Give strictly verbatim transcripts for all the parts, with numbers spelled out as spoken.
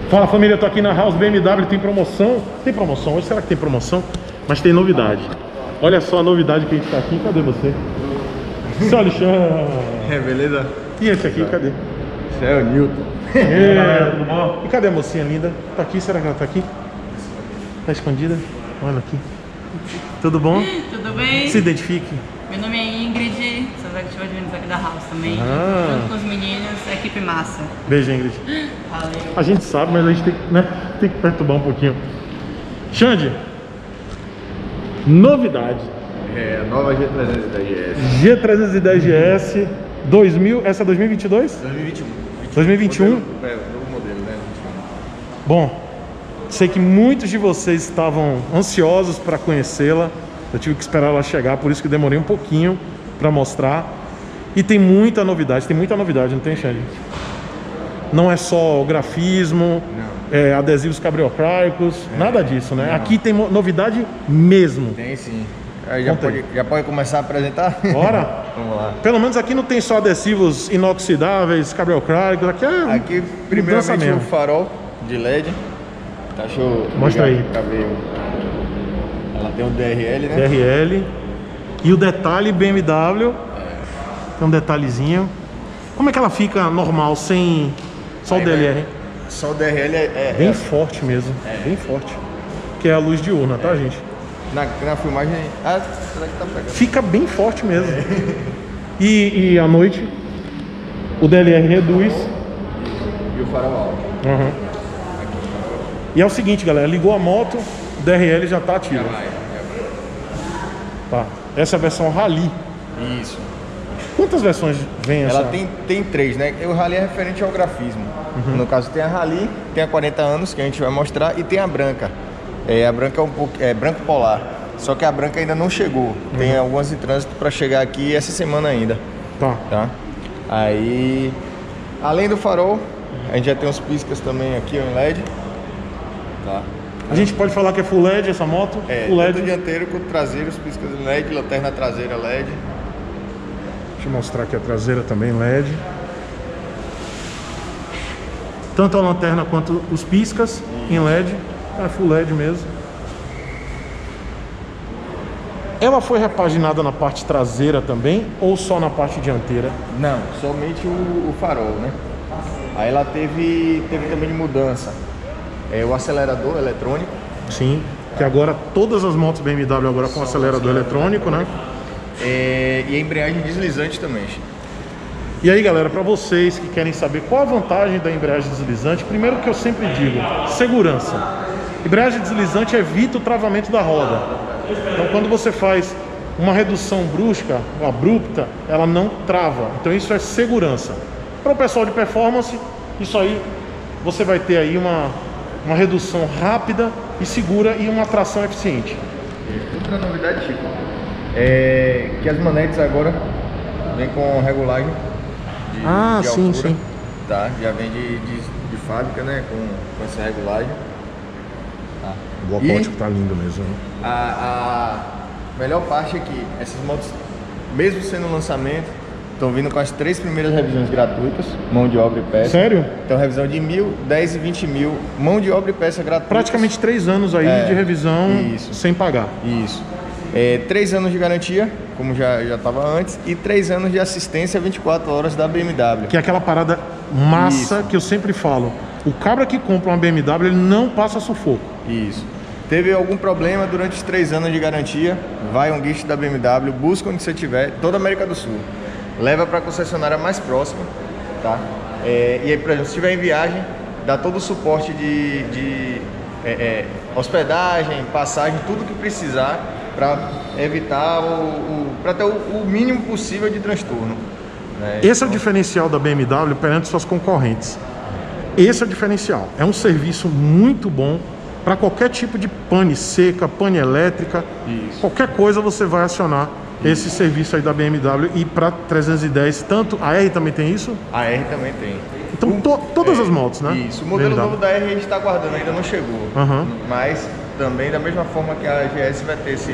Fala família, eu tô aqui na House B M W, tem promoção. Tem promoção hoje? Será que tem promoção? Mas tem novidade. Olha só a novidade que a gente tá aqui. Cadê você? Seu Alexandre. É, beleza? E esse aqui, cadê? Esse é o Newton. É, galera, tudo bom? E cadê a mocinha linda? Tá aqui, será que ela tá aqui? Tá escondida? Olha aqui. Tudo bom? Tudo bem? Se identifique. Meu nome é Ingrid, sou executiva de vendas aqui da House também. Ah. Junto com os meninos, equipe massa. Beijo, Ingrid. Valeu. A gente sabe, mas a gente tem, né, tem que perturbar um pouquinho. Xande, novidade. É, a nova G trezentos e dez G S. G trezentos e dez G S dois mil, essa é dois mil e vinte e dois? dois mil e vinte e um. dois mil e vinte e um? Modelo, é, novo modelo, né? Bom, sei que muitos de vocês estavam ansiosos para conhecê-la. Eu tive que esperar ela chegar, por isso que demorei um pouquinho para mostrar. E tem muita novidade, tem muita novidade, não tem, Xande? Não é só o grafismo, é, adesivos cabriocráicos, é, nada disso, né? Não. Aqui tem novidade mesmo. Tem sim. Aí já, pode, já pode começar a apresentar? Bora? Vamos lá. Pelo menos aqui não tem só adesivos inoxidáveis, cabriocráicos, aqui é Aqui, primeiramente, o farol de L E D. Tá, deixa eu mostra aí. Ela tem um D R L, né? D R L. E o detalhe B M W. É. Tem um detalhezinho. Como é que ela fica normal, sem só aí, o D L R? Só o D R L é... é bem é forte mesmo. É. Bem forte. Que é a luz diurna, é. Tá, gente? Na, na filmagem... Ah, será que tá pegando? Fica bem forte mesmo. É. E, e à noite, o D L R reduz. E o farol alto. Uhum. E é o seguinte, galera. Ligou a moto, o D R L já tá ativo. Já vai, já vai. Tá. Essa é a versão Rally. Isso. Quantas versões vem essa? Ela tem, tem três, né? O Rally é referente ao grafismo. Uhum. No caso tem a Rally, tem a quarenta anos, que a gente vai mostrar, e tem a branca. É, a branca é um pouco é branco polar. Só que a branca ainda não chegou. Uhum. Tem algumas em trânsito para chegar aqui essa semana ainda. Tá. Tá. Aí, além do farol, a gente já tem uns piscas também aqui em L E D. Tá. A gente pode falar que é Full L E D essa moto? É, Full L E D. tanto dianteiro quanto traseiro, os piscas em L E D, lanterna traseira L E D. Deixa eu mostrar aqui a traseira também, L E D. Tanto a lanterna quanto os piscas em L E D. É Full L E D mesmo. Ela foi repaginada na parte traseira também ou só na parte dianteira? Não, somente o, o farol, né? Aí ela teve, teve também de mudança. É, o acelerador eletrônico. Sim, que agora todas as motos B M W agora com acelerador eletrônico, né? É, e a embreagem deslizante também. E aí, galera, para vocês que querem saber qual a vantagem da embreagem deslizante, primeiro que eu sempre digo, segurança. Embreagem deslizante evita o travamento da roda. Então, quando você faz uma redução brusca, abrupta, ela não trava. Então, isso é segurança. Para o pessoal de performance, isso aí, você vai ter aí uma, uma redução rápida e segura e uma tração eficiente. Outra novidade, Chico, é que as manetes agora vem com regulagem de, ah, de sim, altura, sim. Tá? Já vem de, de, de fábrica, né? Com, com essa regulagem. Tá. O bloco tá lindo mesmo. Hein? A, a melhor parte é que essas motos, mesmo sendo lançamento, estão vindo com as três primeiras revisões gratuitas, mão de obra e peça. Sério? Então revisão de mil, dez e vinte mil, mão de obra e peça gratuita. Praticamente três anos aí é, de revisão isso. Sem pagar. Isso. É, três anos de garantia, como já já estava antes, e três anos de assistência vinte e quatro horas da B M W. Que é aquela parada massa isso. Que eu sempre falo. O cabra que compra uma B M W, ele não passa sufoco. Isso. Teve algum problema durante os três anos de garantia, vai um guiche da B M W, busca onde você estiver, toda a América do Sul. Leva para a concessionária mais próxima, tá? É, e aí, por exemplo, se estiver em viagem, dá todo o suporte de, de é, é, hospedagem, passagem, tudo que precisar para evitar o, o para ter o, o mínimo possível de transtorno. Né? Esse então... é o diferencial da B M W perante suas concorrentes. Esse é o diferencial. É um serviço muito bom para qualquer tipo de pane seca, pane elétrica, isso. Qualquer coisa você vai acionar esse serviço aí da B M W. E para trezentos e dez, tanto a R também tem isso? A R também tem. Então o, to, todas é, as motos, né? Isso, o modelo B M W novo da R a gente está aguardando, ainda não chegou. Uhum. Mas também da mesma forma que a G S vai ter esse,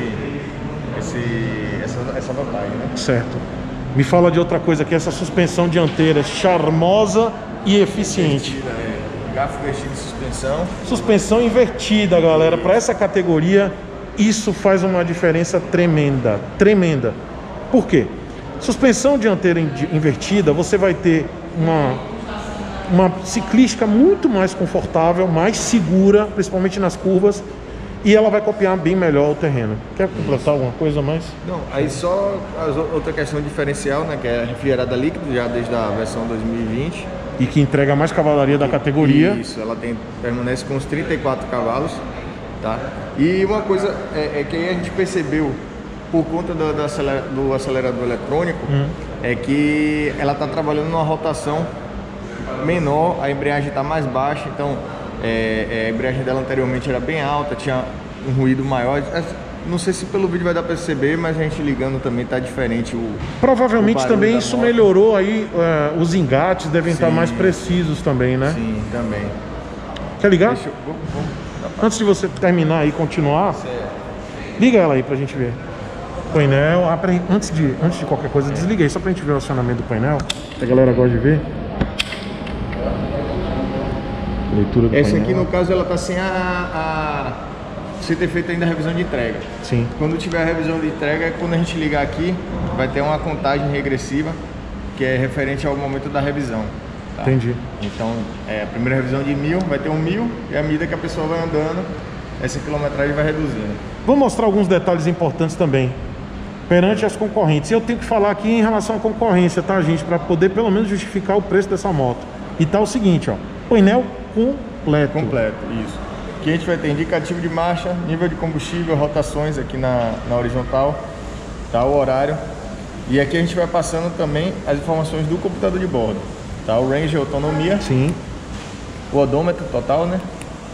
esse, essa, essa vantagem, né? Certo. Me fala de outra coisa aqui, essa suspensão dianteira charmosa e eficiente. É. garfo invertido de suspensão. Suspensão invertida, galera. Para essa categoria, isso faz uma diferença tremenda, tremenda. Por quê? Suspensão dianteira invertida, você vai ter uma, uma ciclística muito mais confortável, mais segura, principalmente nas curvas, e ela vai copiar bem melhor o terreno. Quer completar alguma coisa mais? Não, aí só a outra questão diferencial, né, que é a refrigerada líquido, já desde a versão dois mil e vinte. E que entrega mais cavalaria da categoria. Isso, ela tem, permanece com os trinta e quatro cavalos, tá? E uma coisa é, é que aí a gente percebeu, por conta do, do, aceler, do acelerador eletrônico, hum. é que ela está trabalhando numa rotação menor, a embreagem está mais baixa, então é, é, a embreagem dela anteriormente era bem alta, tinha um ruído maior. Não sei se pelo vídeo vai dar para perceber, mas a gente ligando também tá diferente o Provavelmente o também isso moto. melhorou aí, uh, os engates devem Sim. estar mais precisos também, né? Sim, também. Quer ligar? Deixa eu, vamos, vamos, Antes de você terminar e continuar, certo. Liga ela aí pra gente ver. Painel, antes de, antes de qualquer coisa, desliga aí só pra gente ver o acionamento do painel, que a galera gosta de ver. Leitura do Essa painel. aqui no caso ela tá sem a, a sem ter feito ainda a revisão de entrega. Sim. Quando tiver a revisão de entrega, quando a gente ligar aqui, vai ter uma contagem regressiva que é referente ao momento da revisão. Tá? Entendi. Então, é, a primeira revisão de mil vai ter um mil e à medida que a pessoa vai andando, essa quilometragem vai reduzindo. Vou mostrar alguns detalhes importantes também perante as concorrentes. E eu tenho que falar aqui em relação à concorrência, tá, gente? Para poder pelo menos justificar o preço dessa moto. E tá o seguinte, ó, painel completo. Completo, isso. Aqui a gente vai ter indicativo de marcha, nível de combustível, rotações aqui na, na horizontal, tá, o horário. E aqui a gente vai passando também as informações do computador de bordo, tá, o range, autonomia. Sim. O odômetro total, né?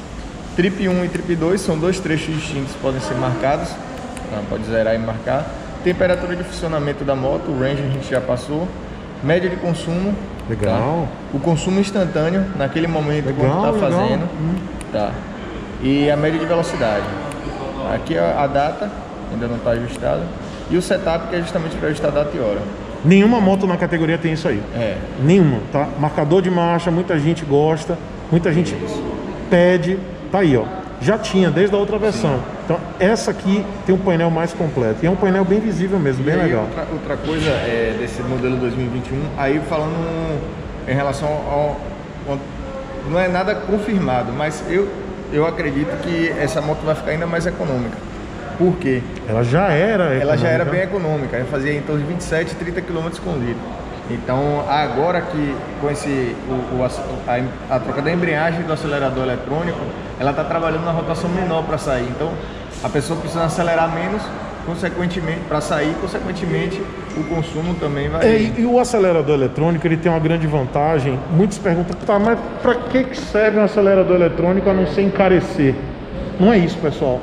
Trip um e Trip dois são dois trechos distintos que podem ser marcados, tá? Pode zerar e marcar. Temperatura de funcionamento da moto, o range a gente já passou. Média de consumo. Legal. Tá? O consumo instantâneo, naquele momento que está fazendo. Hum. Tá. E a média de velocidade. Aqui a, a data, ainda não está ajustada. E o setup, que é justamente para ajustar a data e hora. Nenhuma moto na categoria tem isso aí. É. Nenhuma, tá? Marcador de marcha, muita gente gosta, muita gente isso. pede. Tá aí, ó. Já tinha desde a outra versão. Sim. Então essa aqui tem um painel mais completo. E é um painel bem visível mesmo, e bem aí, legal. Outra, outra coisa é desse modelo dois mil e vinte e um, aí falando em relação ao, ao... Não é nada confirmado, mas eu, eu acredito que essa moto vai ficar ainda mais econômica. Por quê? Ela já era econômica. Ela já era bem econômica. Ela fazia em torno de vinte e sete, trinta quilômetros com litro. Então, agora que com esse, o, o, a, a troca da embreagem do acelerador eletrônico, ela está trabalhando na rotação menor para sair. Então, a pessoa precisa acelerar menos, consequentemente, para sair, consequentemente, o consumo também vai... É, e, e o acelerador eletrônico, ele tem uma grande vantagem. Muitos perguntam, tá, mas para que serve um acelerador eletrônico a não ser encarecer? Não é isso, pessoal.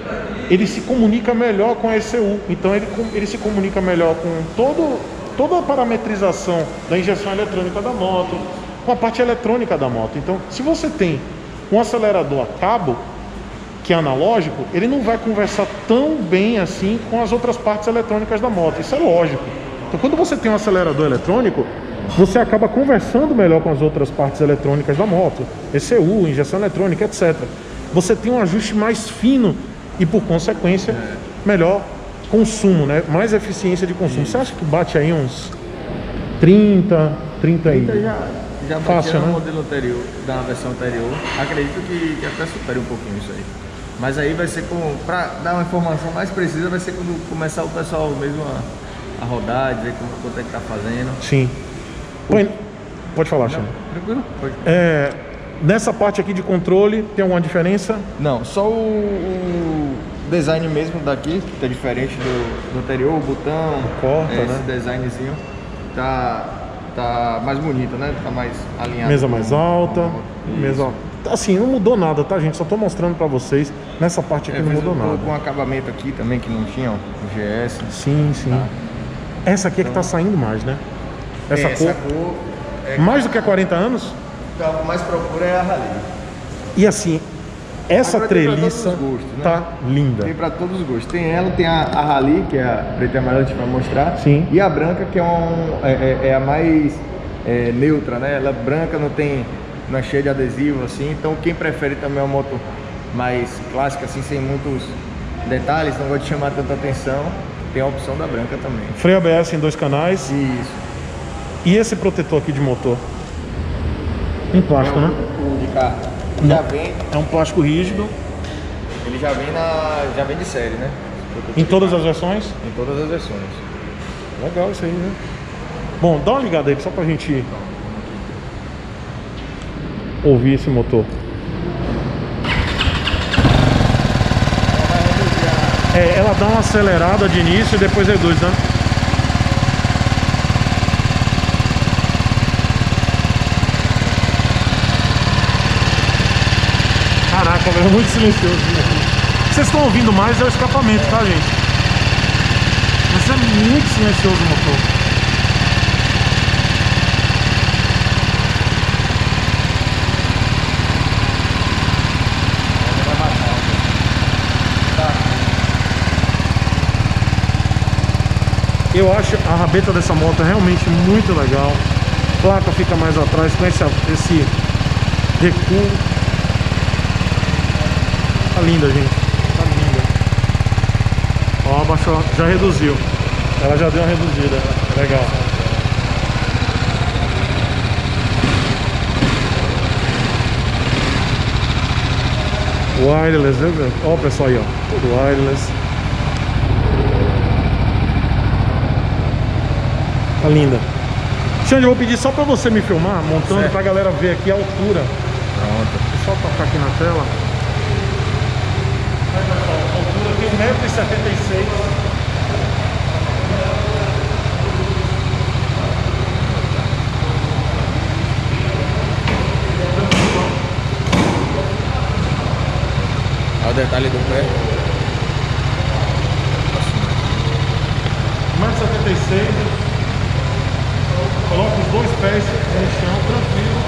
Ele se comunica melhor com a E C U. Então, ele, ele se comunica melhor com todo... toda a parametrização da injeção eletrônica da moto, com a parte eletrônica da moto. Então, se você tem um acelerador a cabo, que é analógico, ele não vai conversar tão bem assim com as outras partes eletrônicas da moto. Isso é lógico. Então, quando você tem um acelerador eletrônico, você acaba conversando melhor com as outras partes eletrônicas da moto, E C U, injeção eletrônica, etcétera. Você tem um ajuste mais fino e, por consequência, melhor consumo, né? Mais eficiência de consumo. Você acha que bate aí uns trinta, trinta aí? Já, já fácil, no né? modelo anterior, da versão anterior. Acredito que, que até supere um pouquinho isso aí. Mas aí vai ser com, para dar uma informação mais precisa, vai ser quando começar o pessoal mesmo a, a rodar, dizer como, quanto é que tá fazendo. Sim. Pode, pode falar, Chama. Tranquilo? Pode. É, nessa parte aqui de controle, tem alguma diferença? Não, só o, o design mesmo daqui, que é diferente do, do anterior, o botão, Corta, esse né? designzinho tá, tá mais bonito, né? Tá mais alinhado. Mesa mais alta, com... mesa... Assim, não mudou nada, tá, gente? Só tô mostrando pra vocês. Nessa parte aqui é, não mudou nada. Com acabamento aqui também, que não tinha, ó, o G S. Sim, sim. Tá. Essa aqui é que tá saindo mais, né? Essa, é, cor... essa cor é... Mais do que há quarenta anos? Então, mais procura é a Harley. E assim, essa agora treliça gostos, né? tá linda. Tem pra todos os gostos. Tem ela, tem a, a Harley, que é a preta e amarela, a gente vai mostrar. Sim. E a branca, que é, um, é, é a mais é, neutra, né? Ela branca, não tem não é cheia de adesivo assim. Então quem prefere também uma moto mais clássica assim, sem muitos detalhes, não gosta de chamar tanta atenção, tem a opção da branca também. Freio A B S em dois canais. Isso. E esse protetor aqui de motor? Em plástico, né? De carro. Já vem, É um plástico rígido. ele já vem na, já vem de série, né? Em todas as versões? Em todas as versões. Legal isso aí, né? Bom, dá uma ligada aí só pra gente ouvir esse motor. É, ela dá uma acelerada de início e depois reduz, né? Caraca, é muito silencioso aqui. Vocês estão ouvindo mais é o escapamento, tá, gente? Mas é muito silencioso o motor. Eu acho a rabeta dessa moto realmente muito legal. A placa fica mais atrás com esse, esse recuo. Tá linda, gente. Tá linda. Ó, abaixou, já reduziu. Ela já deu uma reduzida. Legal. Wireless, ó, pessoal aí, ó. Tudo wireless. Tá linda. Xande, eu vou pedir só pra você me filmar, montando, certo, pra galera ver aqui a altura. Pronto. Deixa eu só tocar aqui na tela. Aí, pessoal, a altura tem um metro e setenta e seis. Olha o detalhe do pé. um metro e setenta e seis. Coloca os dois pés no chão, tranquilo.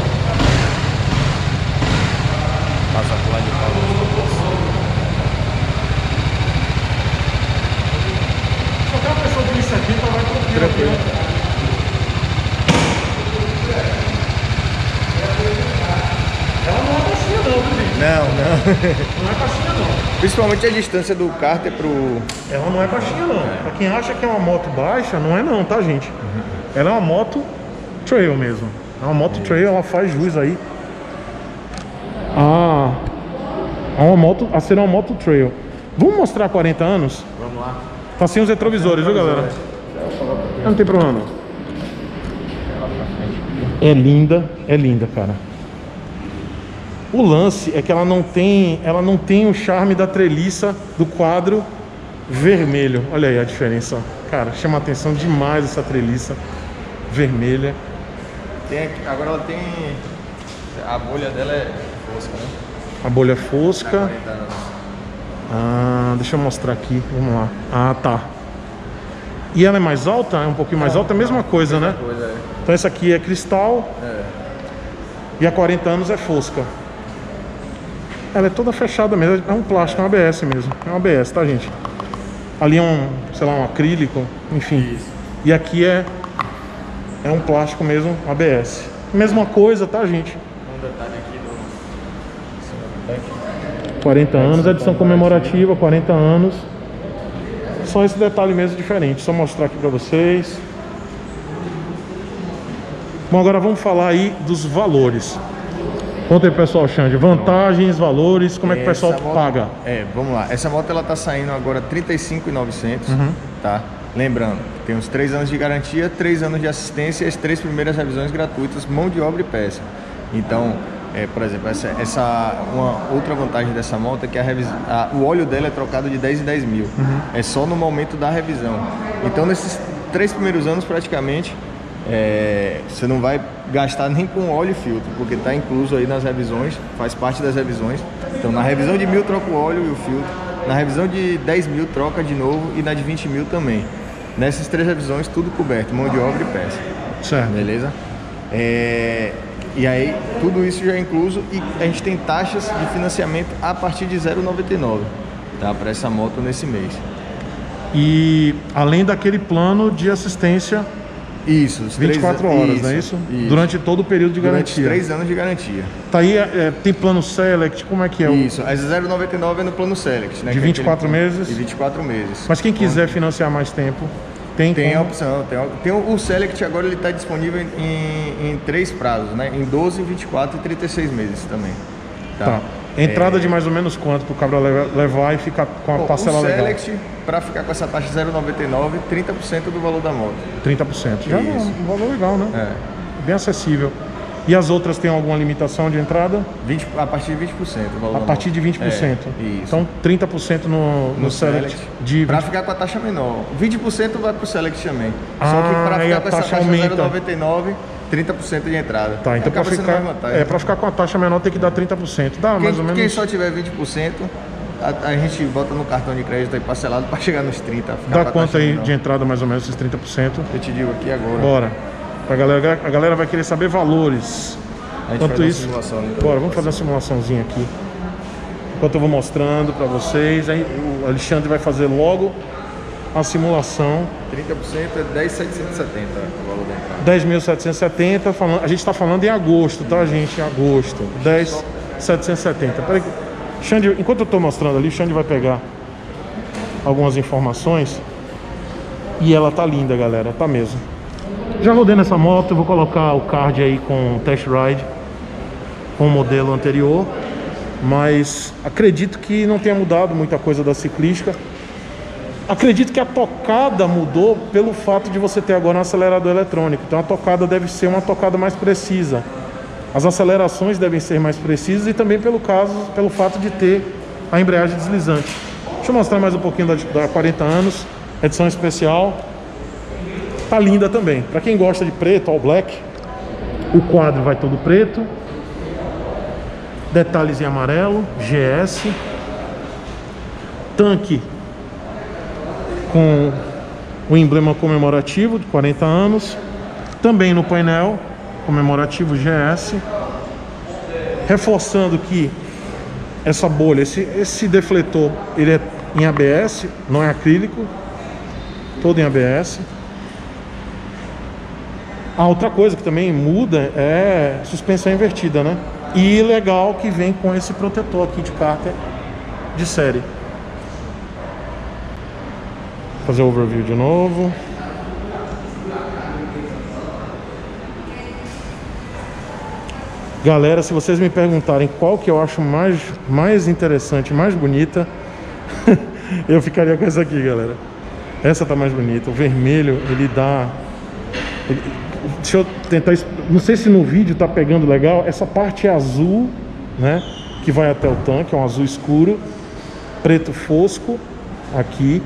Passa pro lado de cá. Qualquer uma pessoa de um e setenta vai tranquilo. Tranquilo. Ela não é baixinha não, viu, gente? Não, não. Não é baixinha não. Principalmente a distância do cárter pro... Ela não é baixinha não. Pra quem acha que é uma moto baixa, não é não, tá, gente? Ela é uma moto trail mesmo. É uma moto trail, ela faz jus aí. Ah, é uma moto, a ser uma moto trail. Vamos mostrar quarenta anos? Vamos lá. Tá sem os retrovisores, viu, galera? Não tem problema não. É linda, é linda, cara. O lance é que ela não tem, ela não tem o charme da treliça do quadro vermelho. Olha aí a diferença. Cara, chama a atenção demais essa treliça vermelha. Tem aqui, agora ela tem... A bolha dela é fosca, né? A bolha fosca. Ah, deixa eu mostrar aqui. Vamos lá. Ah, tá. E ela é mais alta? É um pouquinho mais alta? É a mesma coisa, né? Coisa, é. Então essa aqui é cristal. É. E há quarenta anos é fosca. Ela é toda fechada mesmo. É um plástico, é um A B S mesmo. É um A B S, tá, gente? Ali é um, sei lá, um acrílico. Enfim. Isso. E aqui é... É um plástico mesmo, A B S. Mesma coisa, tá, gente? Um detalhe aqui do... quarenta anos, edição comemorativa, quarenta anos. Só esse detalhe mesmo diferente. Só mostrar aqui pra vocês. Bom, agora vamos falar aí dos valores. Conta aí, pessoal, Xande. Vantagens, valores, como é que o pessoal Essa moto- paga? É, vamos lá. Essa moto ela tá saindo agora trinta e cinco mil e novecentos, Uhum. tá? Lembrando, tem uns três anos de garantia, três anos de assistência e as três primeiras revisões gratuitas, mão de obra e peça. Então, é, por exemplo, essa, essa uma outra vantagem dessa moto é que a revis, a, o óleo dela é trocado de dez em dez mil. Uhum. É só no momento da revisão. Então, nesses três primeiros anos, praticamente, é, você não vai gastar nem com óleo e filtro, porque está incluso aí nas revisões, faz parte das revisões. Então, na revisão de mil troca o óleo e o filtro, na revisão de dez mil troca de novo e na de vinte mil também. Nessas três revisões, tudo coberto, mão de obra e peça. Certo. Beleza? É, e aí, tudo isso já é incluso e a gente tem taxas de financiamento a partir de zero vírgula noventa e nove, tá? Para essa moto nesse mês. E além daquele plano de assistência Isso, os vinte e quatro três, horas, isso, não é isso? isso? Durante todo o período de Durante garantia. três anos de garantia. Tá aí, é, tem plano Select, como é que é? O... Isso, as zero vírgula noventa e nove é no plano Select, né? De que é vinte e quatro aquele- meses? De vinte e quatro meses. Mas quem quiser financiar mais tempo, tem, Tem a como? opção, tem, a- tem o, o Select agora ele está disponível em, em três prazos, né? Em doze, vinte e quatro e trinta e seis meses também. Tá. Tá. Entrada É, de mais ou menos quanto pro cabra le- levar e ficar com a bom, parcela o legal? Select, para ficar com essa taxa zero vírgula noventa e nove, trinta por cento do valor da moto. trinta por cento. Já é Isso. um valor legal, né? É. Bem acessível. E as outras têm alguma limitação de entrada? vinte, a partir de vinte por cento o valor A da partir moto. de vinte por cento. É, isso. Então trinta por cento no, no, no Select. Select, De para vinte... ficar com a taxa menor. vinte por cento vai pro Select também. Ah, Só que para aí a ficar com essa taxa taxa aumenta. zero vírgula noventa e nove, trinta por cento de entrada. Tá, então para Acaba sendo ficar, mais vantagem. é, pra ficar com a taxa menor tem que dar trinta por cento. Dá Quem, mais ou menos. quem só tiver vinte por cento, a, a gente bota no cartão de crédito aí parcelado para chegar nos trinta por cento. Dá quanto aí de entrada mais ou menos esses trinta por cento? Eu te digo aqui agora. Bora. Pra galera, a galera vai querer saber valores. A gente Enquanto faz uma isso, simulação, né? bora, vamos fazer uma simulaçãozinha aqui. Enquanto eu vou mostrando pra vocês, aí o Alexandre vai fazer logo a simulação. trinta por cento é dez mil setecentos e setenta o valor da entrada. dez mil setecentos e setenta, falando, a gente tá falando em agosto, tá, gente? Em agosto. dez mil setecentos e setenta. Peraí, Xande, enquanto eu tô mostrando ali, o Xande vai pegar algumas informações. E ela tá linda, galera, tá mesmo. Já rodei nessa moto, eu vou colocar o card aí com test ride com o modelo anterior, mas acredito que não tenha mudado muita coisa da ciclística. Acredito que a tocada mudou pelo fato de você ter agora um acelerador eletrônico, então a tocada deve ser uma tocada mais precisa. As acelerações devem ser mais precisas e também pelo caso, pelo fato de ter a embreagem deslizante. Deixa eu mostrar mais um pouquinho da, da quarenta anos, edição especial. Tá linda também. Para quem gosta de preto, all black, o quadro vai todo preto. Detalhes em amarelo, G S. Tanque com o emblema comemorativo de quarenta anos. Também no painel comemorativo G S. Reforçando que essa bolha, esse, esse defletor, ele é em A B S, não é acrílico. Todo em A B S. A outra coisa que também muda é suspensão invertida, né? E legal que vem com esse protetor aqui de cárter de série. Vou fazer o overview de novo. Galera, se vocês me perguntarem qual que eu acho mais, mais interessante, mais bonita, eu ficaria com essa aqui, galera. Essa tá mais bonita. O vermelho, ele dá... Ele... Deixa eu tentar... Não sei se no vídeo tá pegando legal. Essa parte é azul, né? Que vai até o tanque, é um azul escuro. Preto fosco, aqui.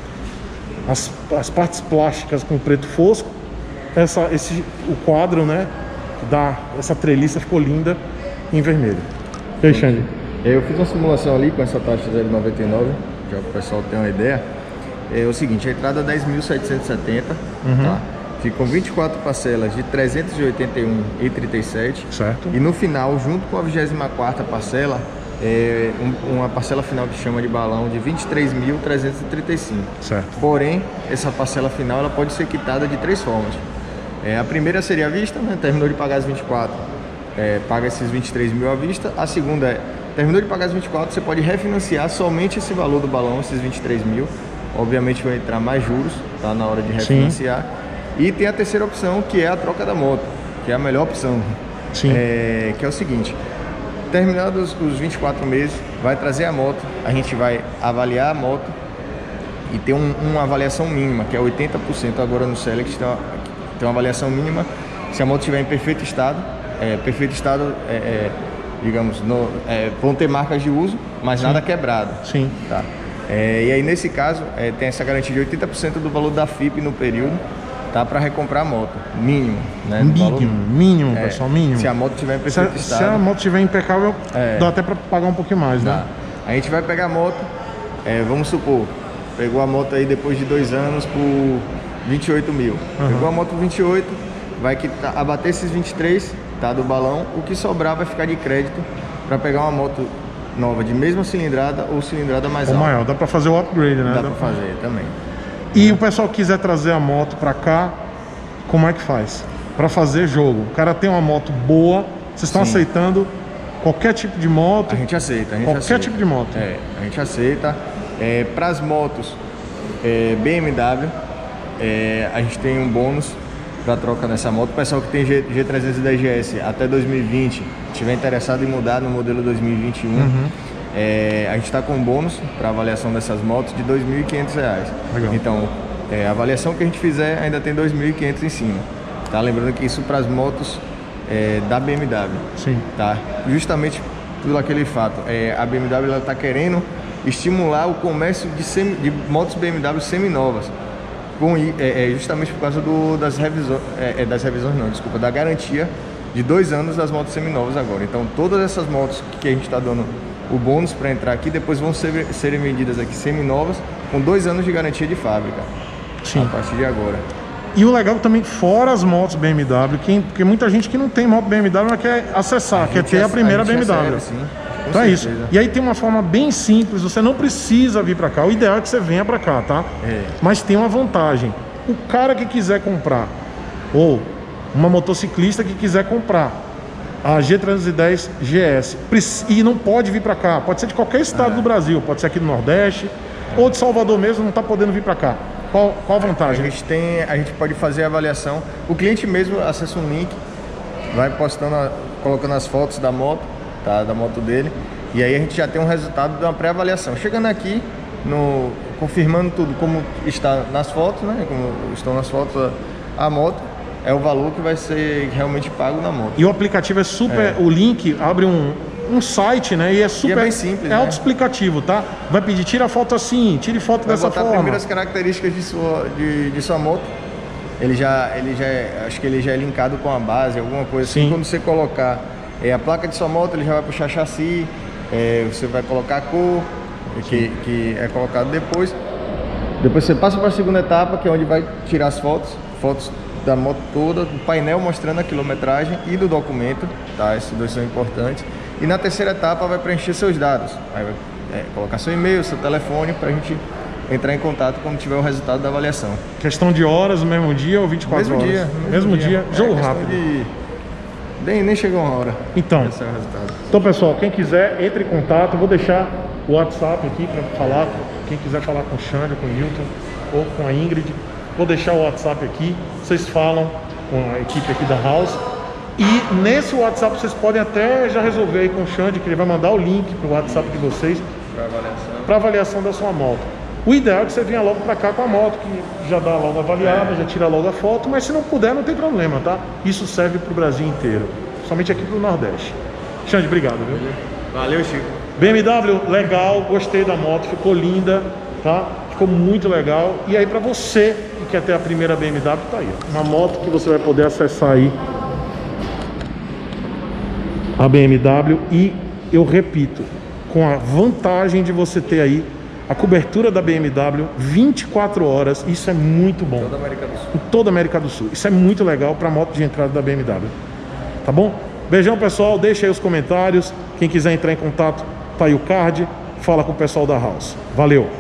As, as partes plásticas com preto fosco. Essa, esse, o quadro, né? Da, essa treliça ficou linda em vermelho. E aí, Xande? Eu fiz uma simulação ali com essa taxa zero vírgula noventa e nove, já para o pessoal ter uma ideia. É o seguinte, a entrada é dez mil setecentos e setenta, Uhum. tá? Ficam vinte e quatro parcelas de trezentos e oitenta e um reais e trinta e sete centavos. Certo. E no final, junto com a vigésima quarta parcela, é um, uma parcela final que chama de balão de vinte e três mil trezentos e trinta e cinco reais. Certo. Porém, essa parcela final ela pode ser quitada de três formas. É, a primeira seria à vista, né? Terminou de pagar as vinte e quatro, é, paga esses vinte e três mil à vista. A segunda é, terminou de pagar as vinte e quatro, você pode refinanciar somente esse valor do balão, esses vinte e três mil. Obviamente vai entrar mais juros, tá, na hora de refinanciar. Sim. E tem a terceira opção, que é a troca da moto, que é a melhor opção. Sim. É, que é o seguinte, terminados os vinte e quatro meses, vai trazer a moto, a gente vai avaliar a moto e ter um, uma avaliação mínima, que é oitenta por cento agora no Select, tem uma, tem uma avaliação mínima, se a moto estiver em perfeito estado, é, perfeito estado, é, é, digamos, no, é, vão ter marcas de uso, mas Sim. nada quebrado. Sim. Tá? É, e aí nesse caso, é, tem essa garantia de oitenta por cento do valor da F I P no período, tá, para recomprar a moto, mínimo, né? Mínimo, valor, mínimo, é, pessoal, mínimo. Se a moto estiver em Se perfeito a, estado. se a moto estiver impecável, É. dá até para pagar um pouquinho mais, Dá. né? A gente vai pegar a moto, é, vamos supor, pegou a moto aí depois de dois anos por vinte e oito mil. Uhum. Pegou a moto por vinte e oito, vai quitar, abater esses vinte e três, tá, do balão, o que sobrar vai ficar de crédito para pegar uma moto nova de mesma cilindrada ou cilindrada mais Ou alta. maior, dá para fazer o upgrade, né? Dá para fazer também. E o pessoal que quiser trazer a moto para cá, como é que faz para fazer jogo? O cara tem uma moto boa, vocês estão Sim. aceitando qualquer tipo de moto? A gente aceita, a gente Qualquer aceita. tipo de moto? É, a gente aceita. É, para as motos é, B M W, é, a gente tem um bônus para troca nessa moto. O pessoal que tem G trezentos e dez G S até dois mil e vinte, estiver interessado em mudar no modelo dois mil e vinte e um, uhum. é, a gente está com um bônus para avaliação dessas motos de dois mil e quinhentos reais. Legal. Então, é, a avaliação que a gente fizer ainda tem dois mil e quinhentos em cima. Tá? Lembrando que isso para as motos é, da B M W. Sim. Tá? Justamente por aquele fato, é, a B M W está querendo estimular o comércio de, semi, de motos B M W seminovas, com, é, é, justamente por causa do, das revisões, é, das revisões não, desculpa, da garantia de dois anos das motos seminovas agora. Então todas essas motos que a gente está dando o bônus para entrar aqui, depois vão ser, serem vendidas aqui seminovas, com dois anos de garantia de fábrica. Sim. A partir de agora. E o legal também, fora as motos B M W, quem, porque muita gente que não tem moto B M W mas quer acessar, quer ter a primeira a B M W. Recebe, sim. Então é isso. E aí tem uma forma bem simples, você não precisa vir para cá. O ideal é que você venha para cá, tá? É. Mas tem uma vantagem. O cara que quiser comprar, ou uma motociclista que quiser comprar a G trezentos e dez G S e não pode vir para cá, pode ser de qualquer estado ah. do Brasil, pode ser aqui do Nordeste, ah. ou de Salvador mesmo, não está podendo vir para cá. Qual, qual a vantagem? A gente, tem, a gente pode fazer a avaliação. O cliente mesmo acessa um link, vai postando, a, colocando as fotos da moto, tá, da moto dele, e aí a gente já tem um resultado de uma pré-avaliação. Chegando aqui, no, confirmando tudo como está nas fotos, né, como estão nas fotos a, a moto, é o valor que vai ser realmente pago na moto. E o aplicativo é super, é. o link abre um, um site, né, e é super, e é bem simples, é né? Autoexplicativo, tá? Vai pedir, tira a foto assim, tire foto vai dessa botar forma. Primeiras características de sua, de, de sua moto. Ele já, ele já é, acho que ele já é linkado com a base, alguma coisa assim. Sim. Quando você colocar é, a placa de sua moto, ele já vai puxar chassi, é, você vai colocar a cor, que, que é colocado depois. Depois você passa para a segunda etapa, que é onde vai tirar as fotos, fotos da moto toda, do painel mostrando a quilometragem e do documento, tá? Esses dois são importantes. E na terceira etapa vai preencher seus dados, aí vai é, colocar seu e-mail, seu telefone, para a gente entrar em contato quando tiver o resultado da avaliação. Questão de horas no mesmo dia ou vinte e quatro mesmo horas? Dia, mesmo, mesmo dia. dia. Jogo é, rápido. De... Nem, nem chegou uma hora. Então, esse é o resultado. Então, pessoal, quem quiser, entre em contato. Eu vou deixar o WhatsApp aqui para falar. Quem quiser falar com o Xande, com o Newton ou com a Ingrid, vou deixar o WhatsApp aqui. Vocês falam com a equipe aqui da House. E nesse WhatsApp vocês podem até já resolver aí com o Xande, que ele vai mandar o link para o WhatsApp de vocês para avaliação. para avaliação da sua moto. O ideal é que você venha logo para cá com a moto, que já dá logo avaliada, é. já tira logo a foto, mas se não puder, não tem problema, tá? Isso serve para o Brasil inteiro, somente aqui para o Nordeste. Xande, obrigado, viu? Valeu, Chico. B M W, legal, gostei da moto, ficou linda, tá? Ficou muito legal. E aí para você que quer ter a primeira B M W, tá aí. Uma moto que você vai poder acessar aí a B M W e, eu repito, com a vantagem de você ter aí a cobertura da B M W vinte e quatro horas, isso é muito bom. Toda a América do Sul. Em toda a América do Sul. Isso é muito legal para moto de entrada da B M W. Tá bom? Beijão, pessoal. Deixa aí os comentários. Quem quiser entrar em contato, tá aí o card. Fala com o pessoal da House. Valeu!